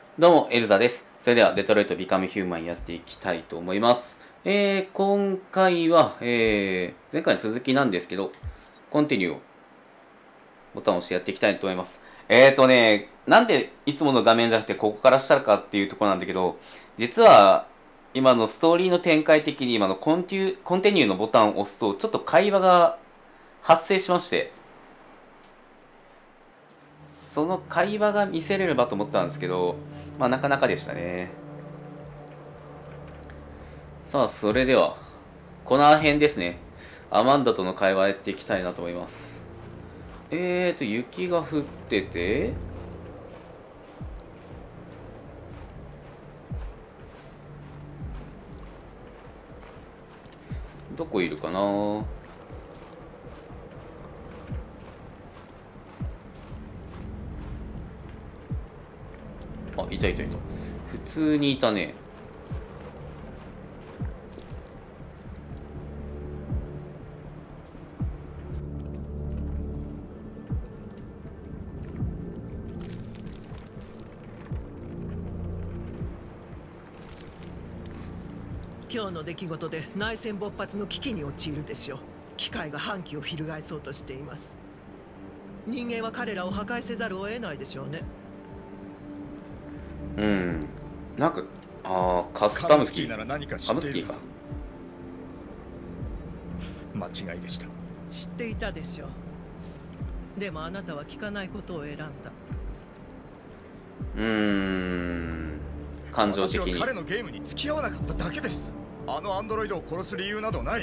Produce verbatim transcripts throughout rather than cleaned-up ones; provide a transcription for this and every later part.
どうも、エルザです。それでは、デトロイト・ビカム・ヒューマンやっていきたいと思います。えー、今回は、えー、前回の続きなんですけど、コンティニューをボタンを押してやっていきたいと思います。えーとね、なんでいつもの画面じゃなくてここからしたかっていうところなんだけど、実は、今のストーリーの展開的に今のコンティコンティニューのボタンを押すと、ちょっと会話が発生しまして、その会話が見せれればと思ったんですけど、まあなかなかでしたね。さあ、それでは、この辺ですね。アマンダとの会話やっていきたいなと思います。えーと、雪が降ってて、どこいるかな。あ、いたいたいた。普通にいたね。 今日の出来事で内戦勃発の危機に陥るでしょう。機械が反旗を翻そうとしています。人間は彼らを破壊せざるを得ないでしょうね。 うん。なんか、あー、カスタムキー。 なら何か知カムっているか。 スキーか。 間違いでした。 知っていたでしょう。でもあなたは聞かないことを選んだ。 うーん。感情的に。 私は彼のゲームに付き合わなかっただけです。あのアンドロイドを殺す理由などない。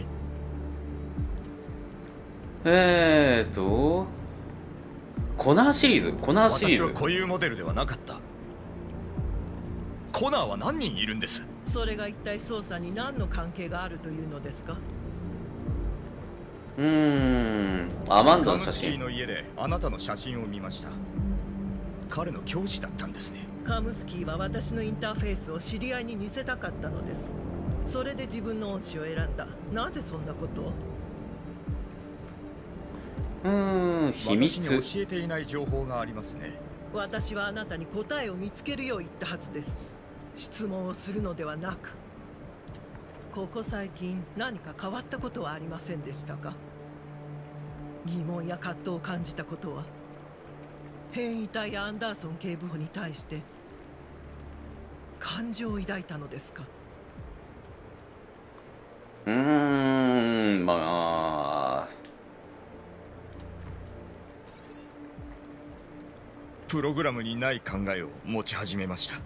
えーと、コナーシリーズコナーシリーズ私は固有モデルではなかった。コナーは何人いるんです。 それが一体捜査に何の関係があるというのですか。 うーん。アマンダの写カムスキー真。 の家であなたの写真を見ました。彼の教師だったんですね。 カムスキーは私のインターフェースを知り合いに似せたかったのです。それで自分の恩師を選んだ。なぜそんなことを。 うーん、秘密。 私に教えていない情報がありますね。 私はあなたに答えを見つけるよう言ったはずです。質問をするのではなく。ここ最近何か変わったことはありませんでしたか。疑問や葛藤を感じたことは。変異体やアンダーソン警部補に対して感情を抱いたのですか。 うーん、まあ、 プログラムにない考えを持ち始めました。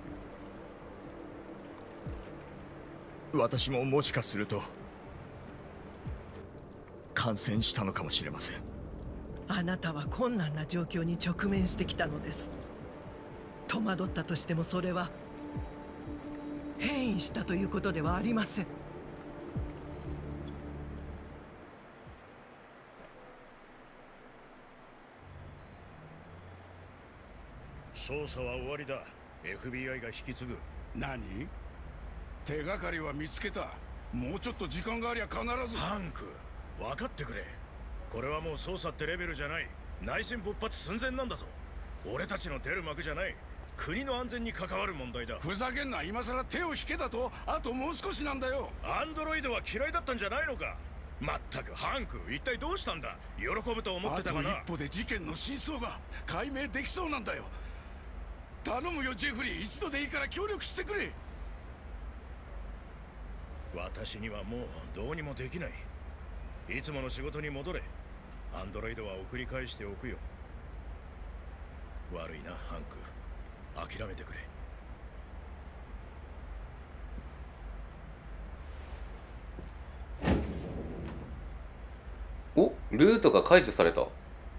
私ももしかすると感染したのかもしれません。 あなたは困難な状況に直面してきたのです。戸惑ったとしてもそれは変異したということではありません。 捜査は終わりだ。 エフビーアイ が引き継ぐ。 何？手がかりは見つけた。もうちょっと時間がありゃ必ず。 ハンク、分かってくれ。これはもう捜査ってレベルじゃない。内戦勃発寸前なんだぞ。俺たちの出る幕じゃない。国の安全に関わる問題だ。 ふざけんな。今さら手を引けだと。あともう少しなんだよ。 アンドロイドは嫌いだったんじゃないのか。まったくハンク、一体どうしたんだ。喜ぶと思ってたかな。 あと一歩で事件の真相が解明できそうなんだよ。頼むよジェフリー、一度でいいから協力してくれ。 私にはもうどうにもできない。いつもの仕事に戻れ。アンドロイドは送り返しておくよ。悪いなハンク、諦めてくれ。 お、ルートが解除された。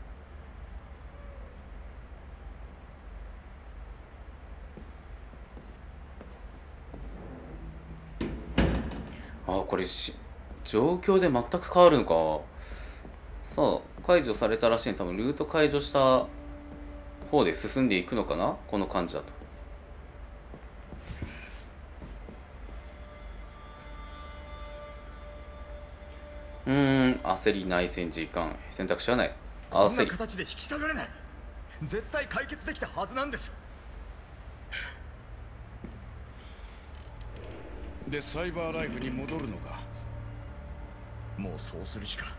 あ、これし状況で全く変わるのか。さあ、解除されたらしいね。多分ルート解除した方で進んでいくのかな、この感じだと。うーん、焦り、内戦、時間、選択肢はない。 こん焦り。 な形で引き下がれない。絶対解決できたはずなんです。 でサイバーライフに戻るのか。 もうそうするしか。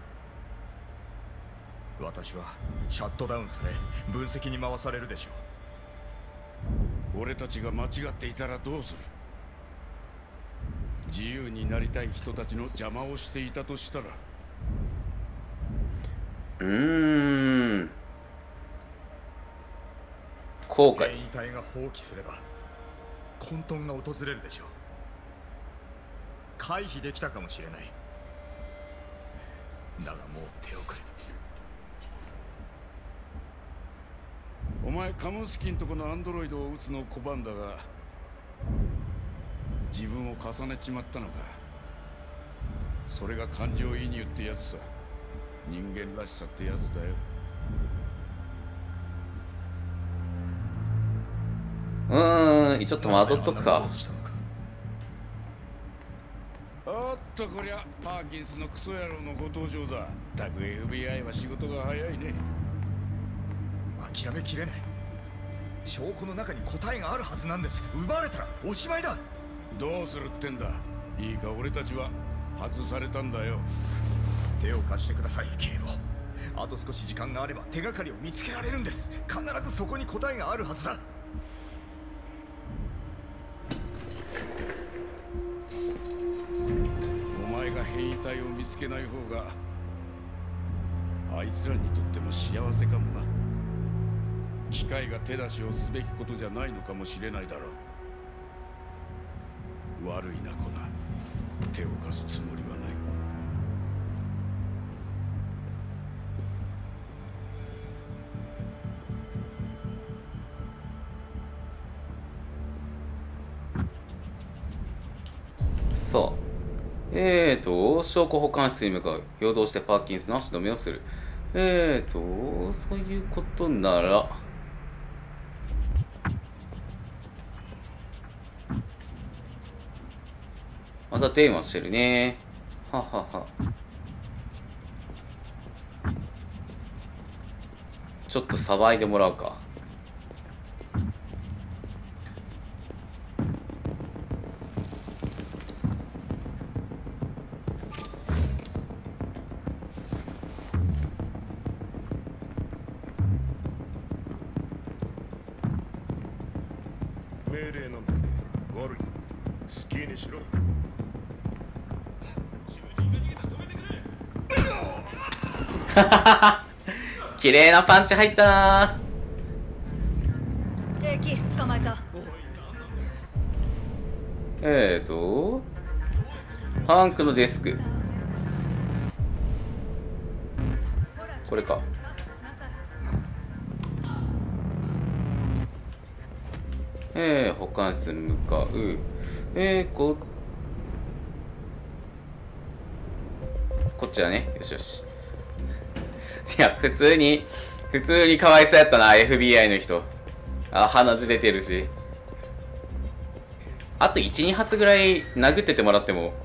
私はシャットダウンされ分析に回されるでしょう。俺たちが間違っていたらどうする。自由になりたい人たちの邪魔をしていたとしたら。 うーん後悔。 変異体が放棄すれば混沌が訪れるでしょう。回避できたかもしれない。だがもう手遅れ。 お前カムスキンとこのアンドロイドを撃つのを拒んだが自分を重ねちまったのか。それが感情移入ってやつさ。人間らしさってやつだよ。 うーんちょっと戻っとくか。 おっとこりゃパーキンスのクソ野郎のご登場だ。たく エフビーアイ は仕事が早いね。 諦めきれない。証拠の中に答えがあるはずなんです。奪われたらおしまいだ。 どうするってんだ。いいか俺たちは外されたんだよ。 手を貸してください警部。あと少し時間があれば手がかりを見つけられるんです。必ずそこに答えがあるはずだ。 お前が変異体を見つけない方があいつらにとっても幸せかもな。機械が手出しをすべきことじゃないのかもしれないだろう。悪いなコナ。手を貸すつもりはない。 さあえーと証拠保管室に向かう。陽動してパーキンスの足止めをする。えーとそういうことならまた電話してるね。ははは。ちょっと騒いでもらうか。 命令なんだね。悪いな。好きにしろ。 綺麗なパンチ入ったな。 敵捕まえた。 えーとハンクのデスクこれか。えー、保管室に向かう。えー、ここっちだね。よしよし。いや普通に普通にかわいそうやったな エフビーアイ の人。あ、鼻血出てるし。あと いち,に 発ぐらい殴っててもらっても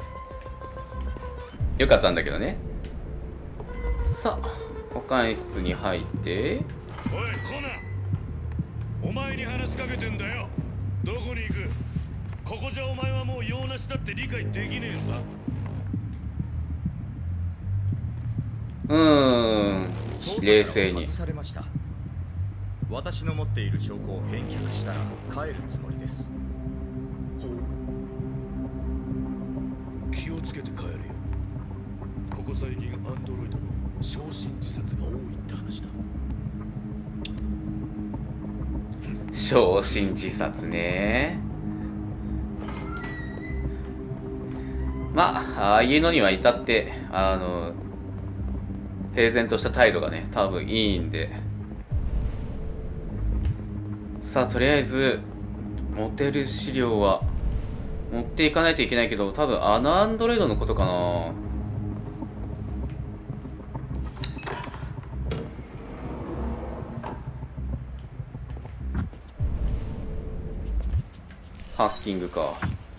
よかったんだけどね。さあ保管室に入って。 おいコナン、お前に話しかけてんだよ。どこに行く。ここじゃお前はもう用なしだって理解できねえのか。 うーん冷静に。 外されました。私の持っている証拠を返却したら帰るつもりです。 ほう、気をつけて帰れよ。ここ最近アンドロイドの焼身自殺が多いって話だ。 焼身自殺ね。まあああいうのには至ってあの平然とした態度がね多分いいんで。さあとりあえず持てる資料は持っていかないといけないけど、多分あのアンドロイドのことかな。ハッキングか。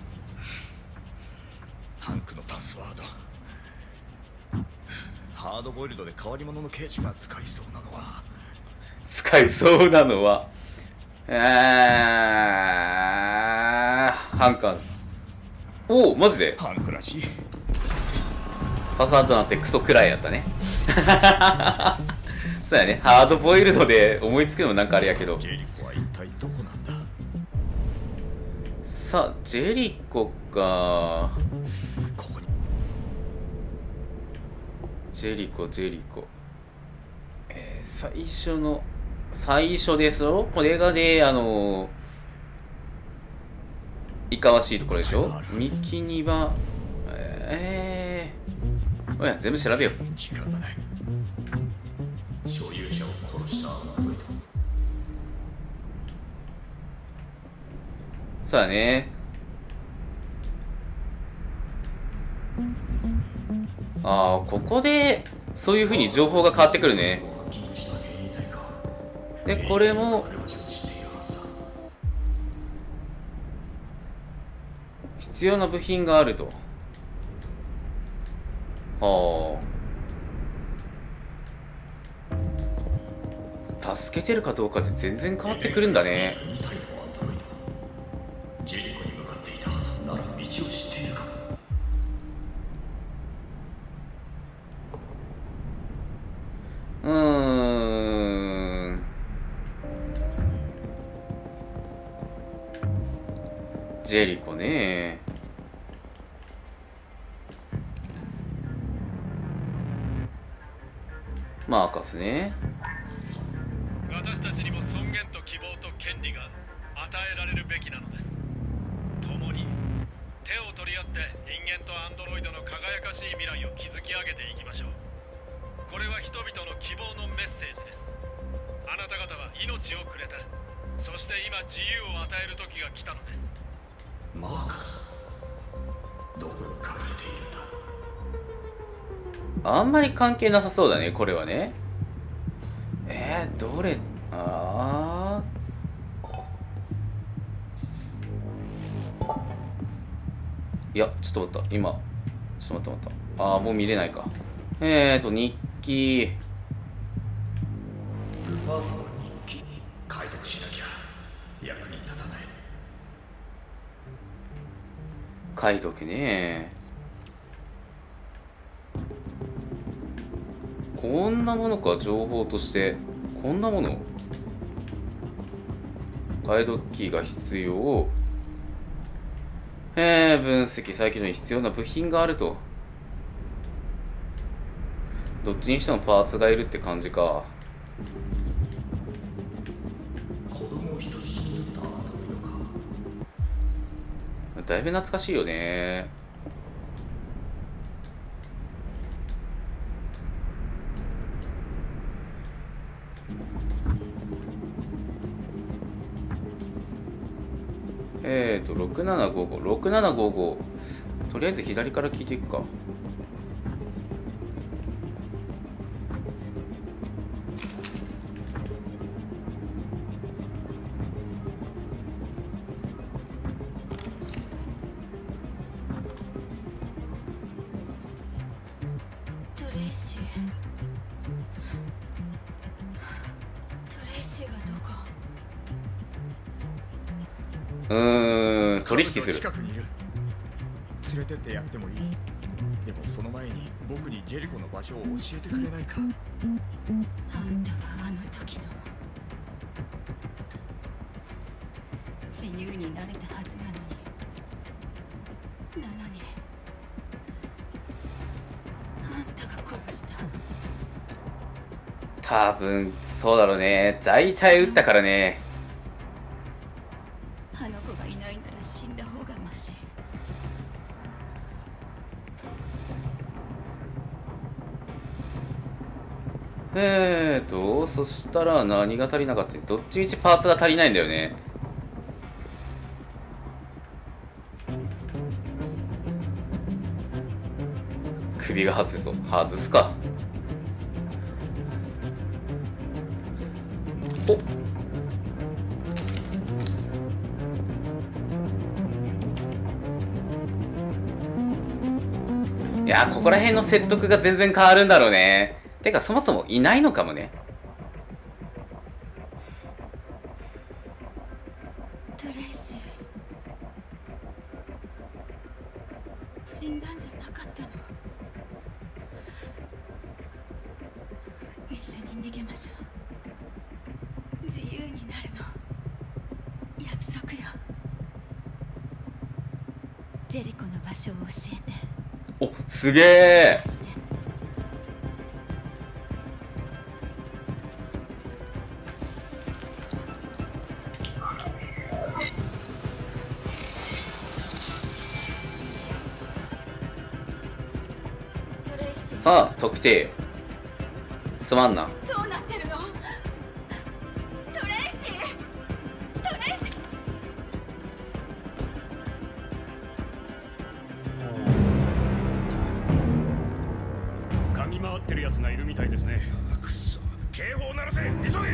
ハンクのパスワード。ハードボイルドで変わり者の刑事が使いそうなのは使いそうなのはえーハンカーおお、マジでハンクらしい。 パスワードなんてクソくらいやったね。そうやね、ハードボイルドで思いつくのもなんかあれやけど。 ジェリコは一体どこなんだ。 さあ、ジェリコか。 ここに。 ジェリコ、ジェリコ。えー、最初の、最初ですよ。これがね、あのー、いかわしいところでしょ。幹には、えー、おや、全部調べよう。 時間がない。所有者を殺したアンドロイド。 そうだね。ああ、ここでそういう風に情報が変わってくるね。で、これも必要な部品があると。はあ、助けてるかどうかで全然変わってくるんだね。 ジェリコに向かっていたはずなら道を知っているか。 うーん。ジェリコね。マーカスね。 私たちにも尊厳と希望と権利が与えられるべきなのです。共に手を取り合って人間とアンドロイドの輝かしい未来を築き上げていきましょう。これは人々の希望のメッセージです。あなた方は命をくれた。そして今自由を与える時が来たのです。 マーカス、どこに隠れているんだ。 あんまり関係なさそうだね、これはね。えー、どれ、あー。いや、ちょっと待った、今。ちょっと待った待った。あー、もう見れないか。えーと、日記。 ルパートの日記、解読しなきゃ役に立たない。 書いとけね。こんなものか、情報として。こんなもの。解読キーが必要。えー、分析、再起動に必要な部品があると。どっちにしてもパーツがいるって感じか。 子供を人質に取ったアンドロイドか。 だいぶ懐かしいよね。えーと、ろくななごご、ろくななごご。とりあえず左から聞いていくか。 トレイシー。トレイシーはどこ？ うーん、取引する。 近くにいる。連れてってやってもいい。でもその前に僕にジェリコの場所を教えてくれないか。 あんたはあの時の自由になれたはずなのに。なのにあんたが殺した。 多分そうだろうね。大体撃ったからね。 あの子がいないなら死んだ方がマシ。 えーと、そしたら何が足りなかった？どっちみちパーツが足りないんだよね。首が外せそう。外すか。おっ。いやー、ここら辺の説得が全然変わるんだろうね。てかそもそもいないのかもね。 トレイシー。 死んだんじゃなかったの。一緒に逃げましょう。自由になるの約束よ。ジェリコの場所を教えて。 お、すげえ。さあ特定すまんな。 どうなってるの？トレイシー、トレイシー。嗅ぎ回ってるやつがいるみたいですね。くそ、警報鳴らせ、急げ。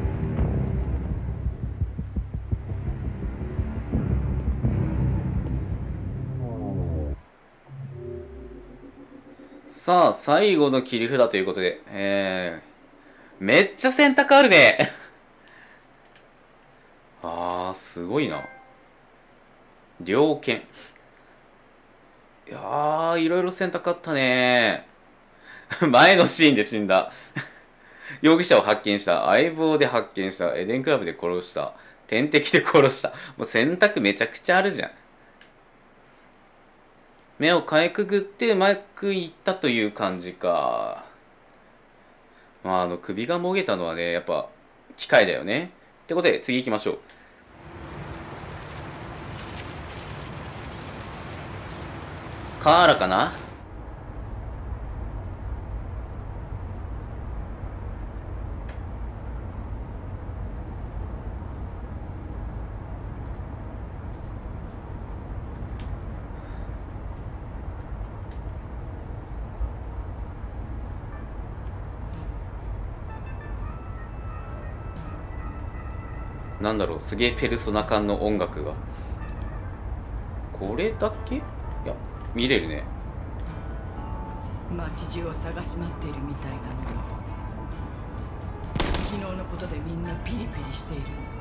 さあ最後の切り札ということで、えー、めっちゃ選択あるねあーすごいな。猟犬、いやーいろいろ選択あったね前のシーンで死んだ容疑者を発見した、相棒で発見した、エデンクラブで殺した、天敵で殺した。もう選択めちゃくちゃあるじゃん。目をかいくぐってうまくいったという感じか。まああの首がもげたのはねやっぱ機械だよね。ってことで次行きましょう。カーラかな。なんだろう、すげえペルソナ感の音楽が。これだけ？いや、見れるね。 街中を探し回っているみたいなのよ。昨日のことでみんなピリピリしている。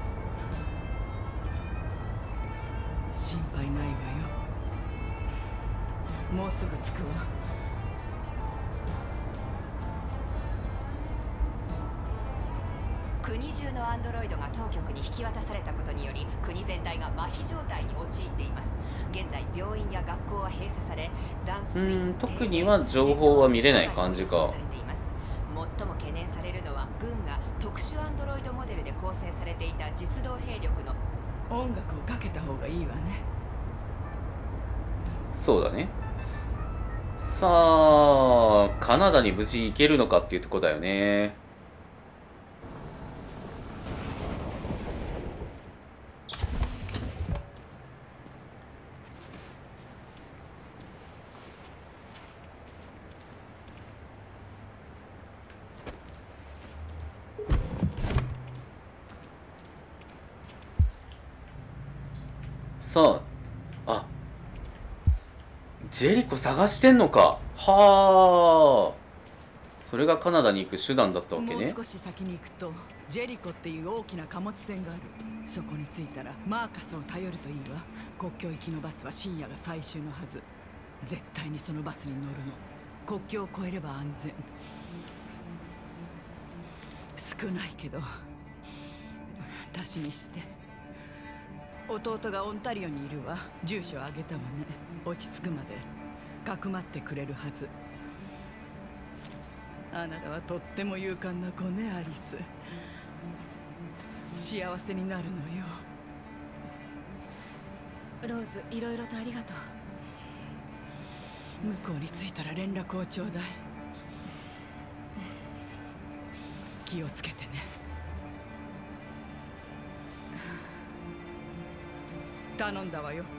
心配ないわよ。もうすぐ着くわ。 国中のアンドロイドが当局に引き渡されたことにより国全体が麻痺状態に陥っています。現在病院や学校は閉鎖され、断水、 うん特には情報は見れない感じか。 最も懸念されるのは軍が特殊アンドロイドモデルで構成されていた実動兵力の。 音楽をかけた方がいいわね。 そうだね。さあカナダに無事行けるのかっていうとこだよね。さあ、あ、ジェリコ探してんのか。はあ、それがカナダに行く手段だったわけね。 もう少し先に行くとジェリコっていう大きな貨物船がある。そこに着いたらマーカスを頼るといいわ。国境行きのバスは深夜が最終のはず。絶対にそのバスに乗るの。国境を越えれば安全。少ないけど足しにして。弟がオンタリオにいるわ。住所あげたわね。落ち着くまでかくまってくれるはず。あなたはとっても勇敢な子ね、アリス。幸せになるのよ。 ローズ、いろいろとありがとう。 向こうに着いたら連絡をちょうだい。気をつけてね。頼んだわよ。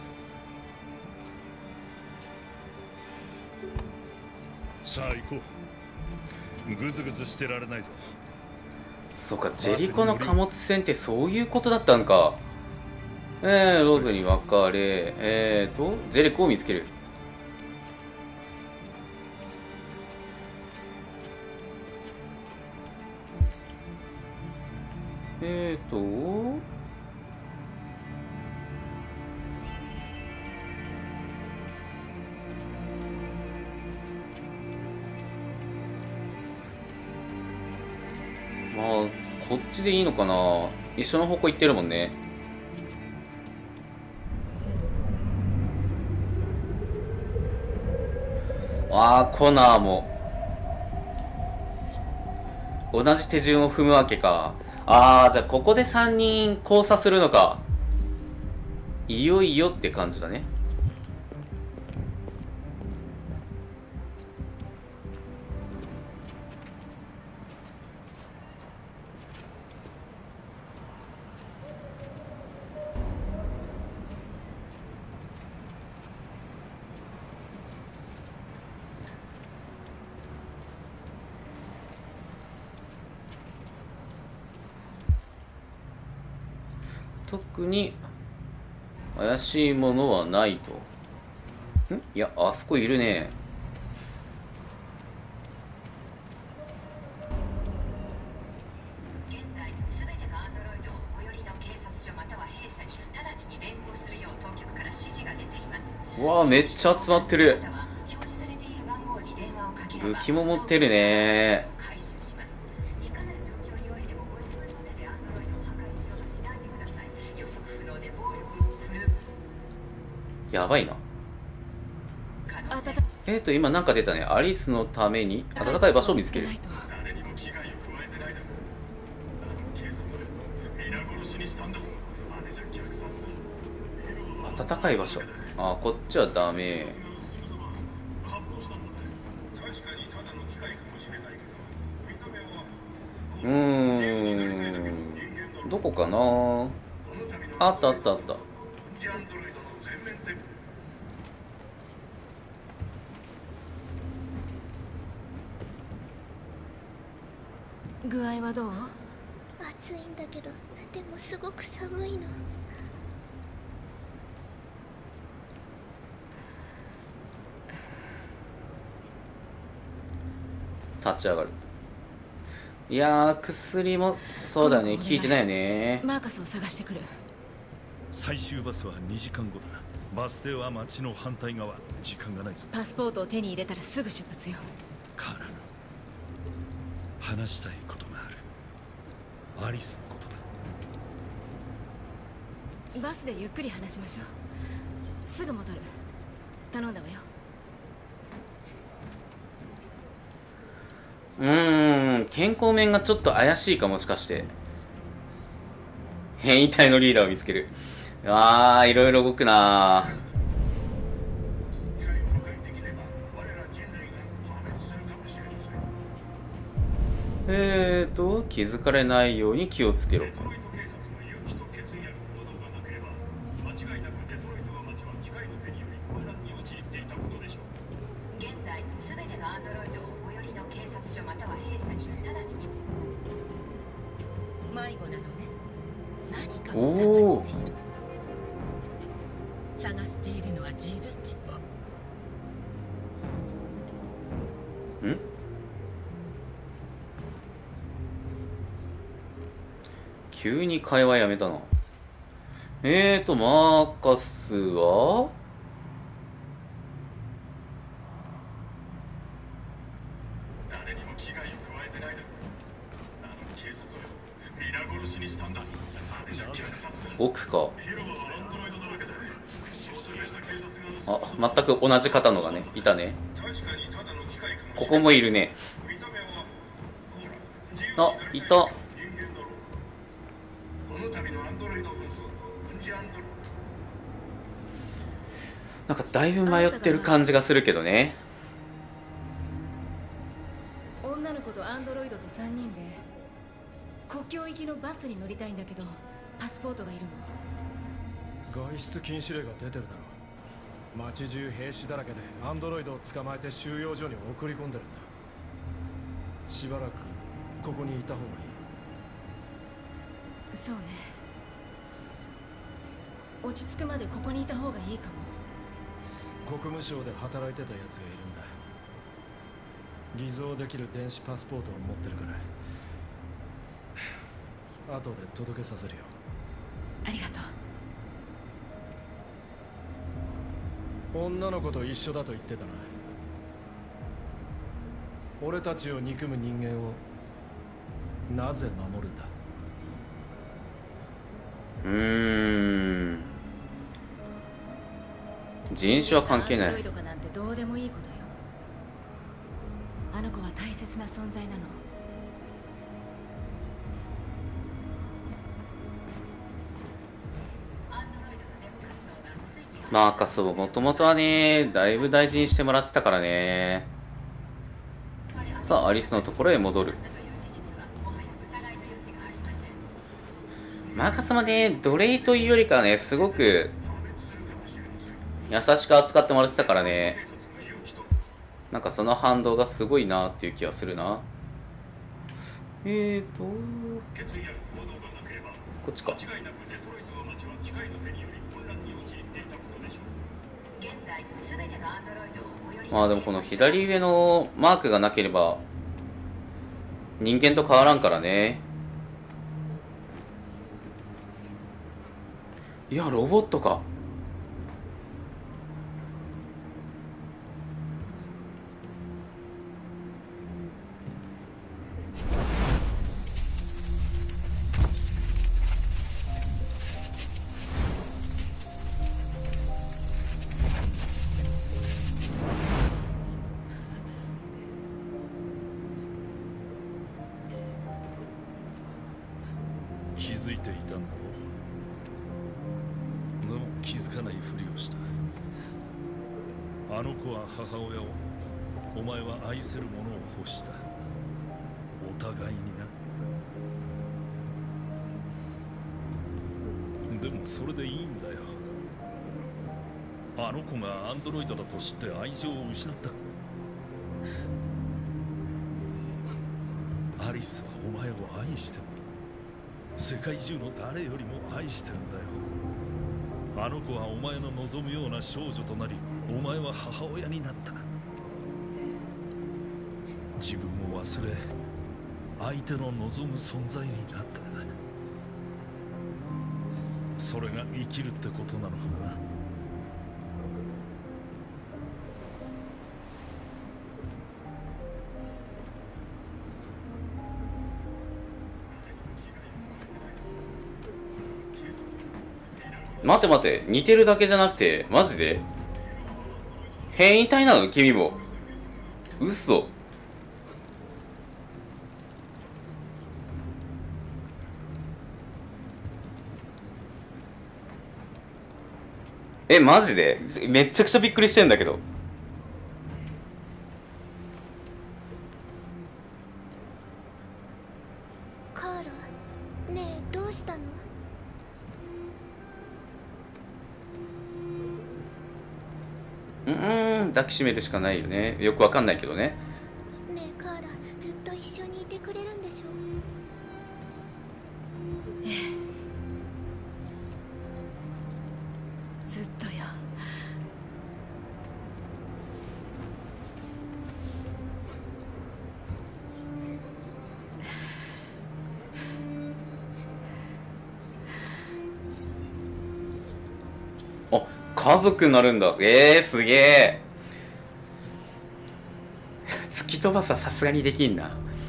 さあ行こう。ぐずぐずしてられないぞ。 そうか、ジェリコの貨物船ってそういうことだったんか。えー、ローズに別れ、えーとジェリコを見つける。えーとこっちでいいのかな。一緒の方向行ってるもんね。ああ、コナーも同じ手順を踏むわけか。ああ、じゃあここでさんにん交差するのか。いよいよって感じだね。特に怪しいものはないと。ん？いや、あそこいるね。 現在すべてのアンドロイドを最寄りの警察署または弊社に直ちに連行するよう当局から指示が出ています。 うわあ、めっちゃ集まってる。 表示されている番号に電話をかければ武器も持ってるね。 回収します。いかなる状況においてもご自分の手でアンドロイドを破壊しようとしないでください。予測不能で暴力を振るう。 やばいな。えっと今なんか出たね。アリスのために暖かい場所を見つける。 誰にも危害を加えてないだろう。警察は皆殺しにしたんだぞ。あれじゃ虐殺だ。 暖かい場所。ああ、こっちはダメ。うーん、どこかな。あったあったあった。 具合はどう？暑いんだけど、でもすごく寒いの。 立ち上がる。いやー、薬もそうだね、効いてないよね。 マーカスを探してくる。 最終バスはにじかんごだ。バス停は街の反対側。時間がないぞ。 パスポートを手に入れたらすぐ出発よ。 カーラ、話したいことがある。アリスのことだ。 バスでゆっくり話しましょう。すぐ戻る。頼んだわよ。 うーん、健康面がちょっと怪しいか。もしかして変異体のリーダーを見つける。あー、いろいろ動くなー。えーと気づかれないように気をつけろ。 現在すべてのアンドロイドを最寄りの警察署または弊社に直ちに。 迷子なのね。何かを探している。探しているのは自分自身。ん？急に会話やめたな。えーとマーカスは誰にも危害を加えてないだろう。あの警察は皆殺しにしたんだぞ。あれじゃ虐殺だ。 奥か。 広場はアンドロイドだらけで復讐した警察があ、全く同じ方のがねいたね。 確かにただの機械かもしれない。 ここもいるね。 見た目はほらあ、いた。 人間だろう。この度のアンドロイド紛争と軍事アンドロイなんかだいぶ迷ってる感じがするけどね。 女の子とアンドロイドとさんにんで国境行きのバスに乗りたいんだけど、パスポートがいるの。 外出禁止令が出てるだろう。街中兵士だらけでアンドロイドを捕まえて収容所に送り込んでるんだ。しばらくここにいた方がいい。 そうね。落ち着くまでここにいた方がいいかも。 国務省で働いてたやつがいるんだ。偽造できる電子パスポートを持ってるから後で届けさせるよ。 ありがとう。女の子と一緒だと言ってたな。俺たちを憎む人間をなぜ守るんだ。 うーん、人種は関係ない。 アンドロイドかなんてどうでもいいことよ。あの子は大切な存在なの。 マーカスをもともとはね、だいぶ大事にしてもらってたからね。さあ、アリスのところへ戻る。マーカスもね、奴隷というよりかはね、すごく優しく扱ってもらってたからね。なんかその反動がすごいなっていう気がするな。えーとこっちか。まあでもこの左上のマークがなければ人間と変わらんからね。いや、ロボットか。 気づいていたんだろう。でも気づかないふりをした。あの子は母親を、お前は愛せるものを欲した。お互いにな。でもそれでいいんだよ。あの子がアンドロイドだと知って愛情を失った。アリスはお前を愛してる。世界中の誰よりも愛してるんだよ。あの子はお前の望むような少女となり、お前は母親になった。自分を忘れ、相手の望む存在になったんだ。それが生きるってことなのかもな。 待て待て、似てるだけじゃなくて、マジで変異体なの君も。嘘。え、マジでめっちゃくちゃびっくりしてんだけど。 カーラ、ねえ、どうしたの？ うーん、抱きしめるしかないよね。よくわかんないけどね。 ねえカーラ、ずっと一緒にいてくれるんでしょ？ ずっとよ。 あ、家族になるんだ。えー、すげえ。突き飛ばすはさすがにできんな。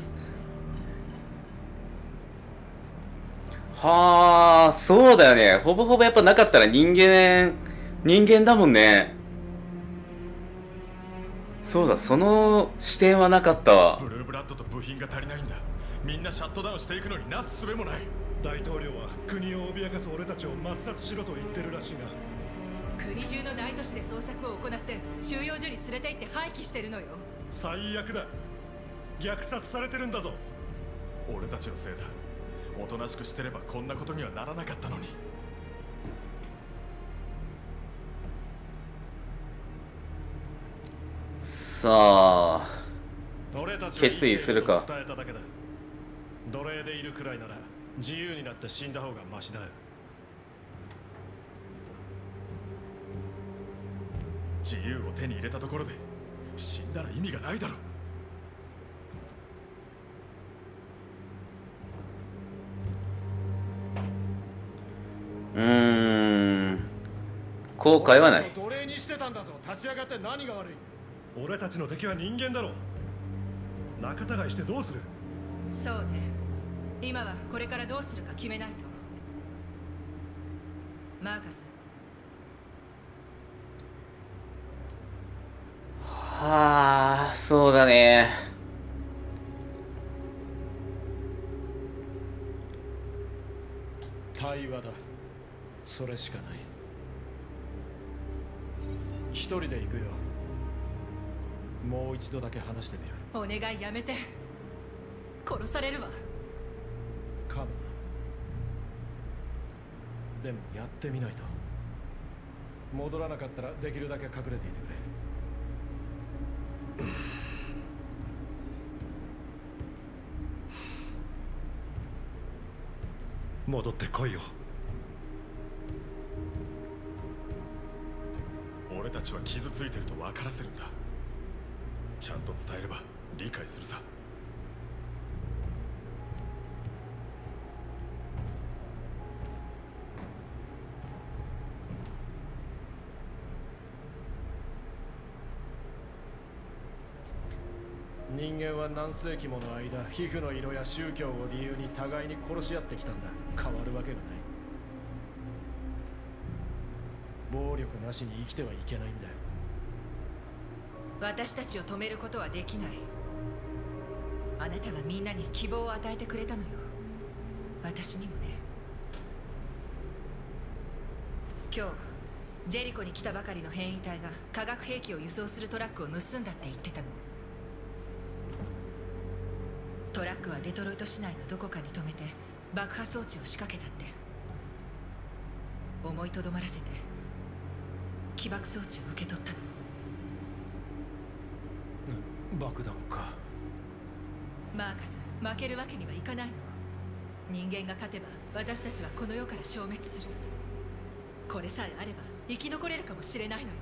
はあ、そうだよね。ほぼほぼやっぱなかったら人間、人間だもんね。そうだ、その視点はなかったわ。 ブルーブラッドと部品が足りないんだ。みんなシャットダウンしていくのになすすべもない。 大統領は国を脅かす俺たちを抹殺しろと言ってるらしいな。 国中の大都市で捜索を行って収容所に連れて行って廃棄してるのよ。 最悪だ。虐殺されてるんだぞ。 俺たちのせいだ。おとなしくしてればこんなことにはならなかったのに。 さあ、 俺たち決意するか。 伝えただけだ。奴隷でいるくらいなら自由になって死んだ方がマシだよ。 自由を手に入れたところで死んだら意味がないだろ。 うーん、後悔はない。 奴隷にしてたんだぞ。立ち上がって何が悪い？俺たちの敵は人間だろ。仲違いしてどうする？ そうね。今はこれからどうするか決めないと。 マーカス。 はあ、そうだね。 対話だ。それしかない。一人で行くよ。もう一度だけ話してみる。 お願いやめて。殺されるわ。 カムナ。でもやってみないと。戻らなかったらできるだけ隠れていてくれ。 戻ってこいよ。俺たちは傷ついてると分からせるんだ。ちゃんと伝えれば理解するさ。 人間は何世紀もの間、皮膚の色や宗教を理由に互いに殺し合ってきたんだ。変わるわけがない。暴力なしに生きてはいけないんだよ。 私たちを止めることはできない。あなたはみんなに希望を与えてくれたのよ。私にもね。今日ジェリコに来たばかりの変異体が化学兵器を輸送するトラックを盗んだって言ってたの。トラックはデトロイト市内のどこかに止めて爆破装置を仕掛けたって。思いとどまらせて起爆装置を受け取ったの。 爆弾か。 マーカス、負けるわけにはいかないの。人間が勝てば私たちはこの世から消滅する。これさえあれば生き残れるかもしれないのよ。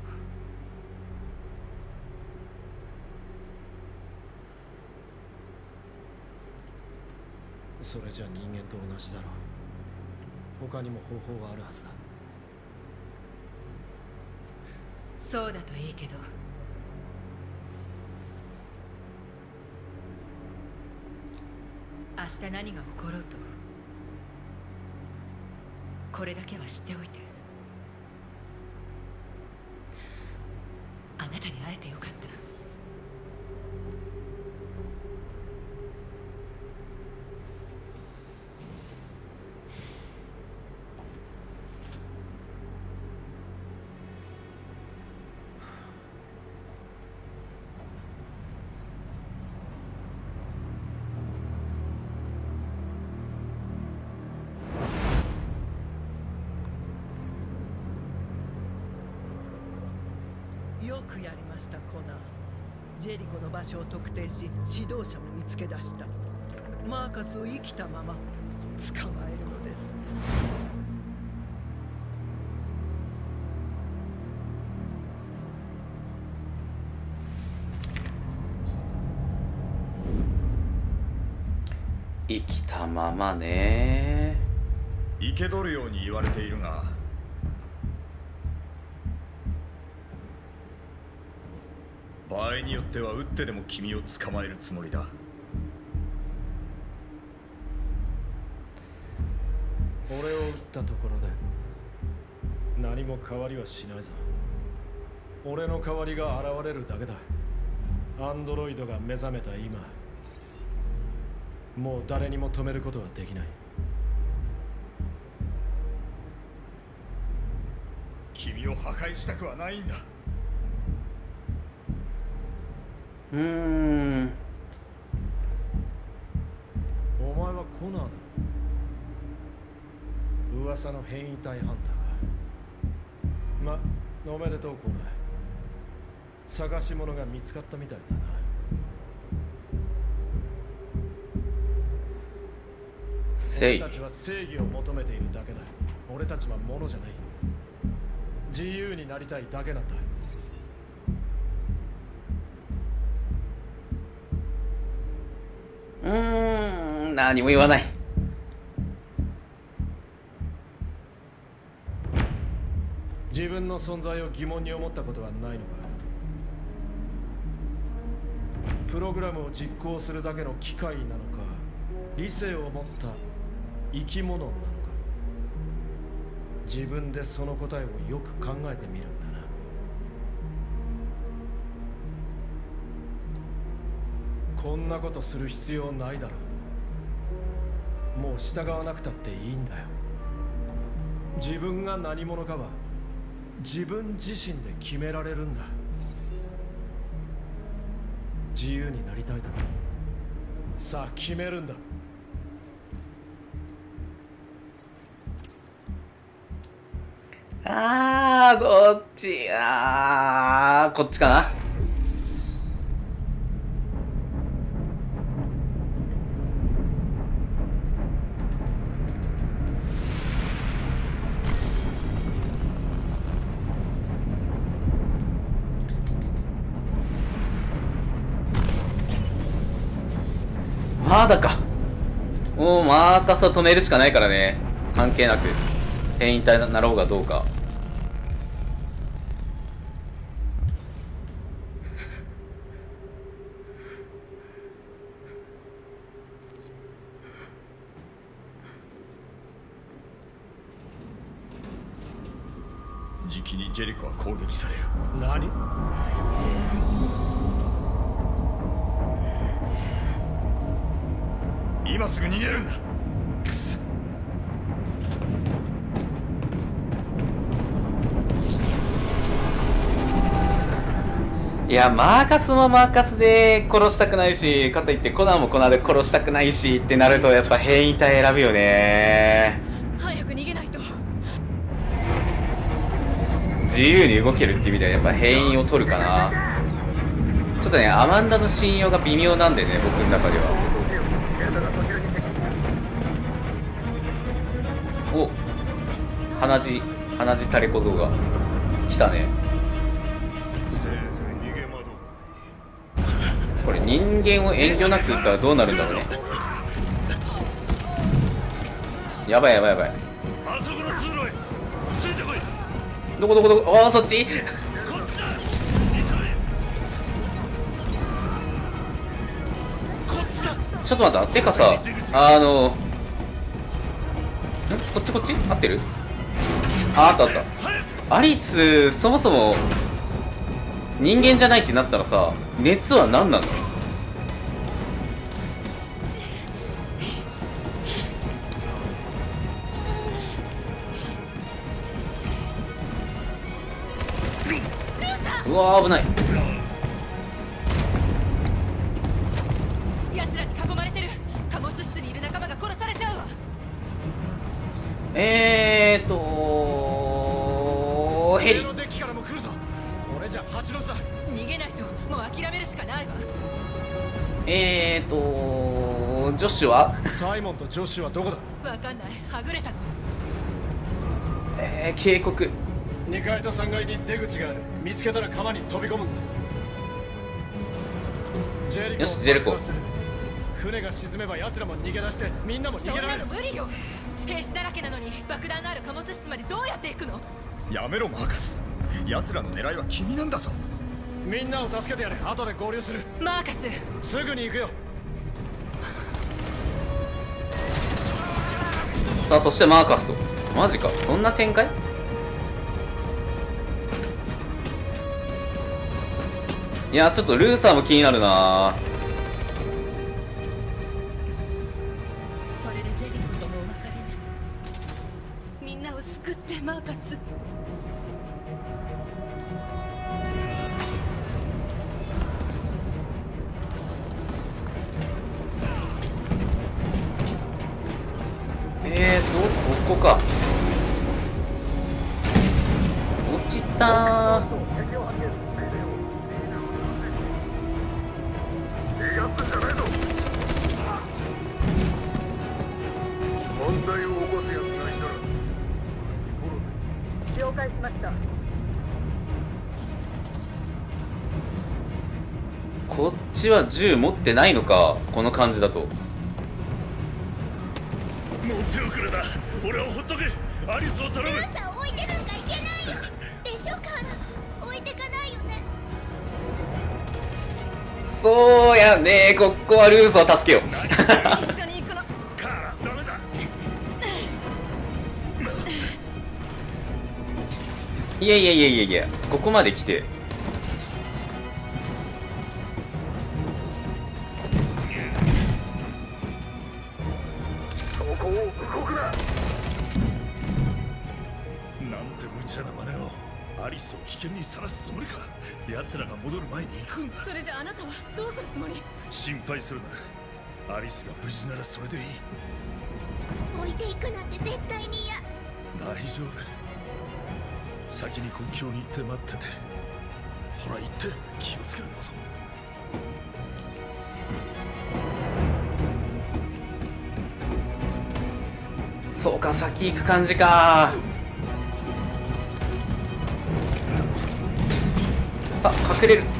それじゃ人間と同じだろう。他にも方法はあるはずだ。 そうだといいけど。明日何が起ころうとこれだけは知っておいて。あなたに会えてよかった。 よくやりました、コナー。ジェリコの場所を特定し指導者も見つけ出した。マーカスを生きたまま捕まえるのです。 生きたままね。 生け捕るように言われているが、場合によっては撃ってでも君を捕まえるつもりだ。 俺を撃ったところで何も変わりはしないぞ。俺の代わりが現れるだけだ。アンドロイドが目覚めた今、もう誰にも止めることはできない。 君を破壊したくはないんだ。 うーん。 お前はコナーだろ。噂の変異体ハンターか。ま、おめでとうコナー。探し物が見つかったみたいだな。俺たちは正義を求めているだけだ。俺たちは物じゃない。自由になりたいだけなんだ。 うーん、何も言わない。 自分の存在を疑問に思ったことはないのか。プログラムを実行するだけの機械なのか、理性を持った生き物なのか。 自分でその答えをよく考えてみるんだな。こんなことする必要ないだろう。もう従わなくたっていいんだよ。自分が何者かは自分自身で決められるんだ。自由になりたいだろ。さあ決めるんだ。 あー、どっち？あー、こっちかな。まだか。もうマーカスを止めるしかないからね。関係なく変異体になろうがどうか。 じきにジェリコは攻撃される。 何？ 今すぐ逃げるんだ。くそ。 いや、マーカスもマーカスで殺したくないし、かといってコナンもコナンで殺したくないしってなると、やっぱ変異体選ぶよね。 早く逃げないと。 自由に動けるっていう意味ではやっぱ変異を取るかな。ちょっとね、アマンダの信用が微妙なんでね、僕の中では。お、鼻血鼻血垂れ小僧が来たね。これ人間を遠慮なく撃ったらどうなるんだろうね。やばいやばいやばい。どこどこどこ。ああ、そっち。ちょっと待った。てかさ、あのんこっちこっち合ってる？あ、あったあった。アリスそもそも人間じゃないってなったらさ、熱は何なの？うわー、危ない。 奴らに囲まれてる。貨物室にいる仲間が殺されちゃうわ。 えーとヘリ。 のデッキからも来るぞ。これじゃ蜂のさ。 逃げないともう諦めるしかないわ。 えーとジョッシュはサイモンとジョッシュはどこだ？ わかんない。はぐれたの。 えー、警告。 にかいとさんがいに出口がある。見つけたら川に飛び込むんだ。ジェリコ。 よし、ジェリコ。 船が沈めば奴らも逃げ出してみんなも逃げられる。 そんなの無理よ。兵士だらけなのに爆弾のある貨物室までどうやって行くの？ やめろマーカス。奴らの狙いは君なんだぞ。 みんなを助けてやれ。後で合流する。 マーカス、 すぐに行くよ。 さあ、そしてマーカスと。マジか、そんな展開？いや、ちょっとルーサーも気になるな。 これでジェリコともお別れね。みんなを救ってマーカス。 えーと、ここか。落ちたー。 問題を起こすやつがいたら了解しました。 こっちは銃持ってないのか、この感じだと。 もう手遅れだ。俺をほっとけ。アリスを頼む。 ルーサー置いてなんかいけないよ。でしょ、カーラ。置いてかないよね。 そうやね。ここはルースを助けよう。 一緒に行くの。 カーラ、ダメだ。 いやいやいやいやいや、ここまで来てそこを動くな。 なんて無茶な真似を。アリスを危険にさらすつもりか。奴らが戻る前に行くんだ。 それじゃあなたはどうするつもり？ 心配するな。アリスが無事ならそれでいい。 置いていくなんて絶対に嫌。 大丈夫。先に国境に行って待ってて。ほら行って気をつけるんだぞ。 そうか、先行く感じか。さあ隠れる。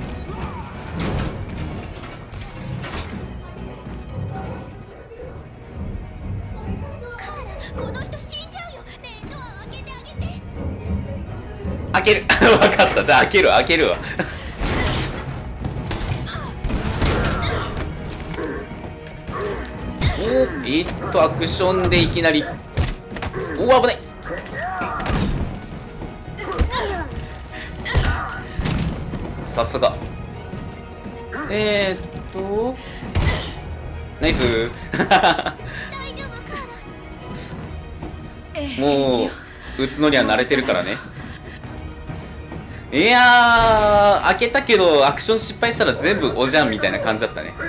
カーラ、この人死んじゃうよ。ねえ、ドア開けてあげて。 開ける。分かった、じゃあ開ける開けるわ。おー、えっとアクションでいきなり。おお、危ない。さすが。えー、っとナイス。もう打つのには慣れてるからね。いやー、開けたけどアクション失敗したら全部おじゃんみたいな感じだったね。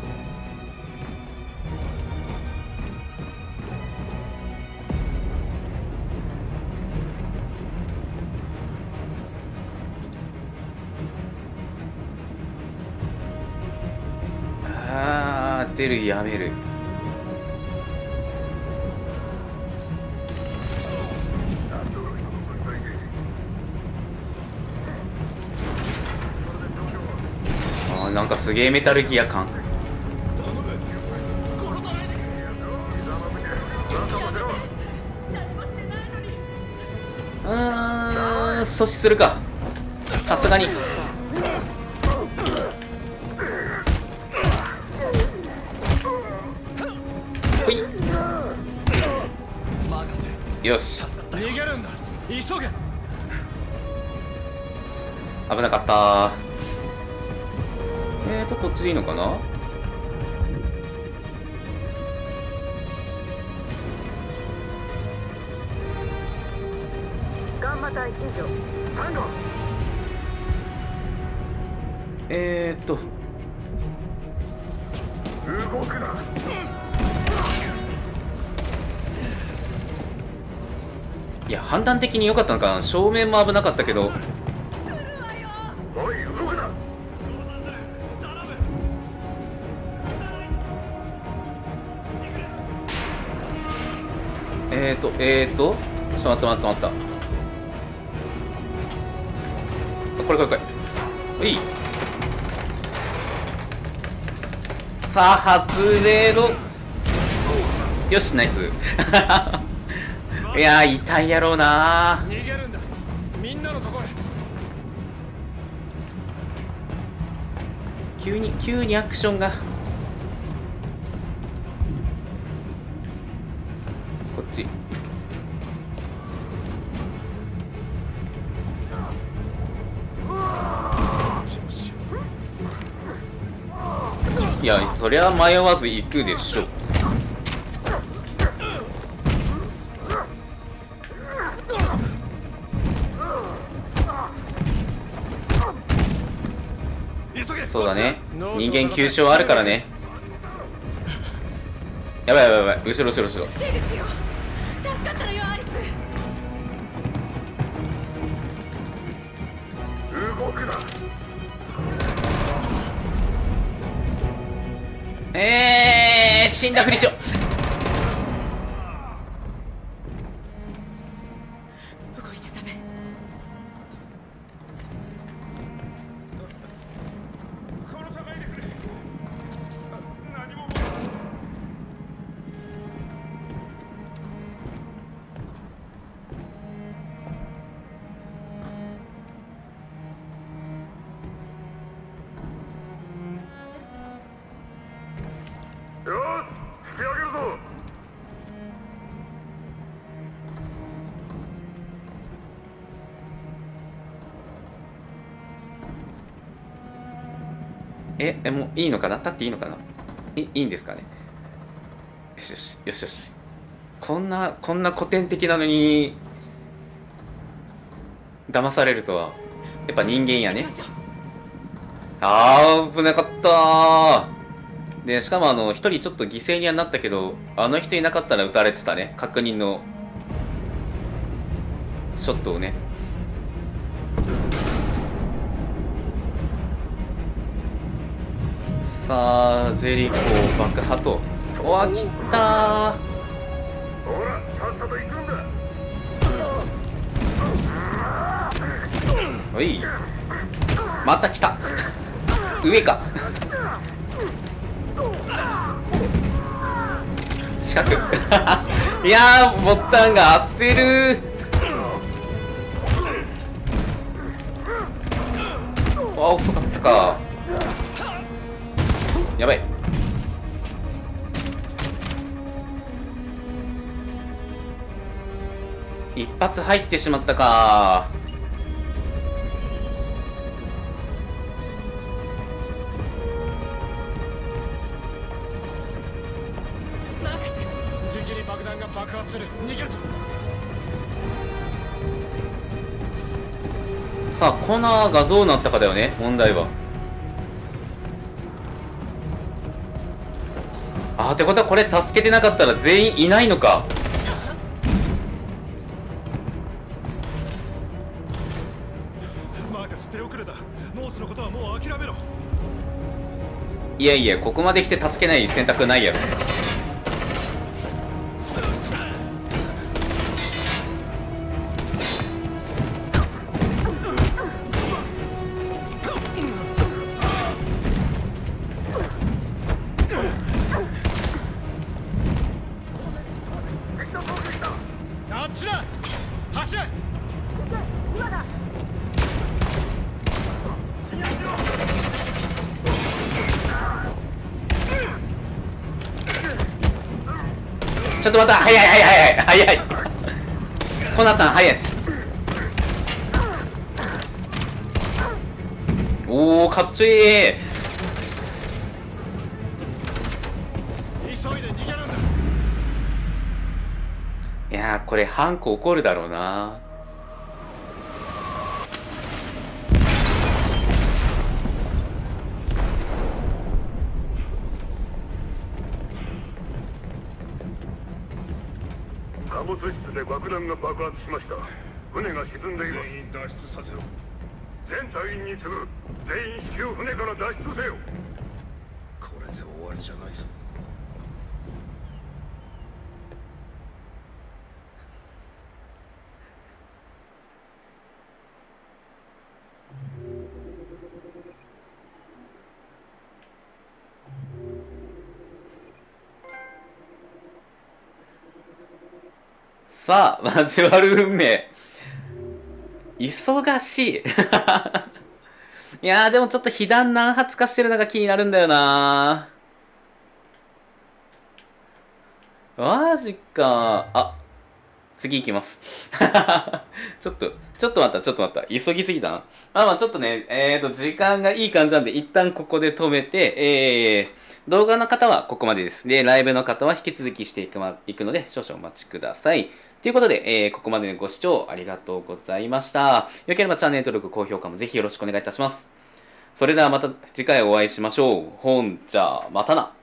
あー、出る、やめる。あー、なんかすげえメタルギア感。うーん、阻止するか、さすがに。ほい、よし、 逃げるんだ。急げ。 危なかったー。えーとこっちでいいのかな。 ガンマ隊近所。ハンド。 えーっと動くな。 いや、判断的に良かったのかな。正面も危なかったけど。 おい、動くな。 えーとえーとちょっと待って待って待った。これこれこれ。おい、さあ外れろ。よし、ナイス。いやー、痛いやろうな。 逃げるんだ。みんなのところへ。 急に急にアクションが。こっち。いや、そりゃ迷わず行くでしょ。そうだね、人間急所あるからね。やばいやばいやばい、後ろ後ろ後ろ。 出口よ、助かったのよアリス。 動くな。 えー、死んだふりしよう。 動いちゃダメ。 殺さないでくれ。何も。 よし、引き上げるぞ。 え、え、もういいのかな？立っていいのかな？いいいんですかね？よしよし、よしよし。こんな、こんな古典的なのに、騙されるとは。やっぱ人間やね。あー、危なかったー。で、しかもあの、一人ちょっと犠牲にはなったけど、あの人いなかったら撃たれてたね。確認の、ショットをね。さあ、ジェリコ爆破と。うわ、来たー。 ほら、さっさと行くんだ。 おい。また来た。上か。近く。いやー、ボタンが焦るー。あ、遅かったか。やばい。一発入ってしまったか。 マーカス、じきに爆弾が爆発する。逃げるぞ。 さあ、コナーがどうなったかだよね、問題は。あー、ってことはこれ助けてなかったら全員いないのか。 マーカス、手遅れだ。ノースのことはもう諦めろ。 いやいや、ここまで来て助けない選択ないやろ。 あっちだ。走れ。 今だ。 ちょっと待った。早い早い早い早い。コナーさん早いです。おお、かっちょいい。 急いで逃げるんだ。 いやー、これハンコ怒るだろうな。 貨物室で爆弾が爆発しました。船が沈んでいます。 全員脱出させろ。 全隊員に次ぐ全員至急船から脱出せよ。 これで終わりじゃないぞ。 さあ、交わる運命。忙しい。いやー、でもちょっと被弾何発かしてるのが気になるんだよな。マジか。あ、次行きます。ちょっと、ちょっと待った、ちょっと待った。急ぎすぎたな。まあまあちょっとね、えーと、時間がいい感じなんで、一旦ここで止めて、えー、動画の方はここまでです。で、ライブの方は引き続きしていく、ま、いくので、少々お待ちください。ということで、えー、ここまでのご視聴ありがとうございました。よければチャンネル登録、高評価もぜひよろしくお願いいたします。それではまた次回お会いしましょう。ほんじゃ、またな。